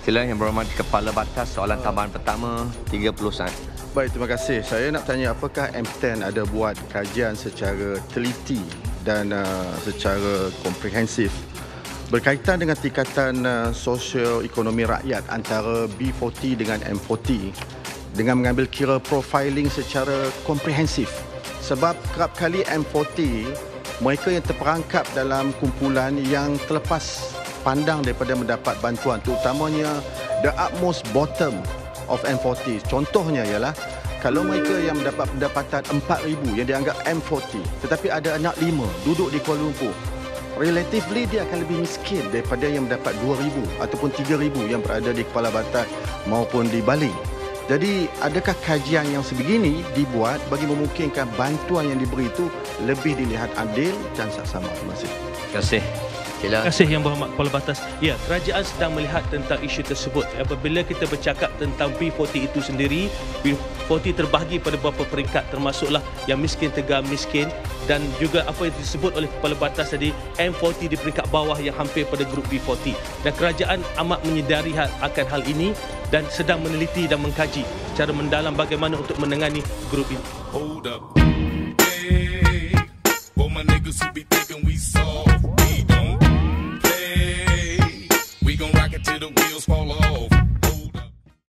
Sila Yang Berhormat Kepala Batas, soalan tambahan pertama 30 saat. Baik, terima kasih. Saya nak tanya apakah M10 ada buat kajian secara teliti dan secara komprehensif berkaitan dengan tingkatan sosio-ekonomi rakyat antara B40 dengan M40 dengan mengambil kira profiling secara komprehensif. Sebab kerap kali M40 mereka yang terperangkap dalam kumpulan yang terlepas pandang daripada mendapat bantuan, terutamanya the utmost bottom of M40. Contohnya ialah kalau mereka yang mendapat pendapatan 4,000 yang dianggap M40 tetapi ada anak 5 duduk di Kuala Lumpur, relatively dia akan lebih miskin daripada yang mendapat 2,000 ataupun 3,000 yang berada di Kepala Batas maupun di Bali. Jadi adakah kajian yang sebegini dibuat bagi memungkinkan bantuan yang diberi itu lebih dilihat adil dan saksama? Terima kasih. Terima kasih. Terima kasih Yang Berhormat Kepala Batas. Ya, kerajaan sedang melihat tentang isu tersebut. Apabila kita bercakap tentang B40 itu sendiri, B40 terbahagi pada beberapa peringkat, termasuklah yang miskin, tegar miskin, dan juga apa yang disebut oleh Kepala Batas tadi, M40 di peringkat bawah yang hampir pada grup B40. Dan kerajaan amat menyedari akan hal ini dan sedang meneliti dan mengkaji secara mendalam bagaimana untuk menangani grup ini. Hold up.